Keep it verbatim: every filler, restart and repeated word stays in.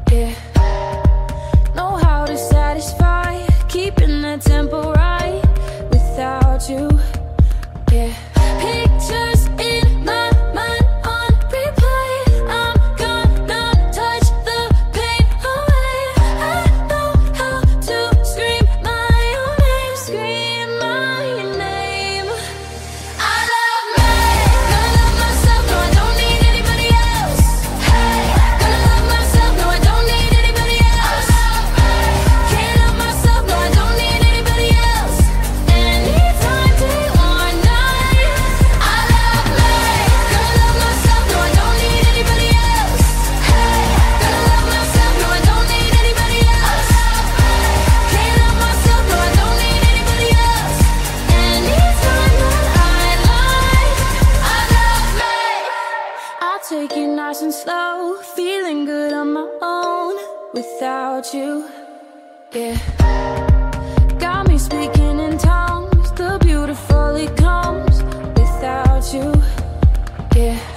yeah. Know how to satisfy, keeping the tempo right without you, yeah. Pictures in my mind on replay, I'm gonna touch the pain away. I know how to scream my own name, scream my name. I love me, gonna love myself, no I don't need anybody else. Hey, gonna love myself, no I don't need anybody else. Can't love myself, no I don't need anybody else. Anytime, day or night. I love me, gonna love myself, no I don't need anybody else. Hey, gonna love myself, no I don't need anybody else. Can't love myself, no I don't need anybody else. Anytime that I like, I love me. I'll take it nice and slow, feeling good on my own without you, yeah. Got me speaking in tongues, the beautiful it comes without you, yeah.